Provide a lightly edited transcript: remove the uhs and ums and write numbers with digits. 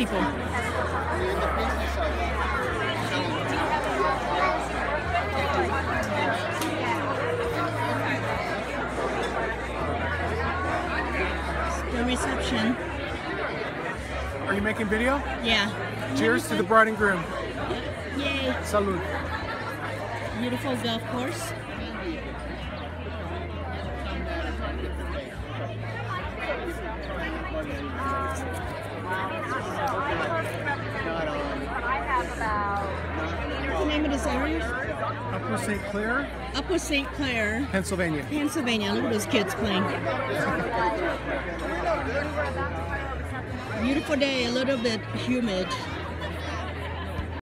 beautiful. The reception. Are you making video? Yeah. Cheers to the bride and groom. Yay. Salud. Beautiful golf course. What's the name of this area? Upper St Clair, Upper St Clair, Pennsylvania. Pennsylvania. Look at those kids playing. Beautiful day, a little bit humid.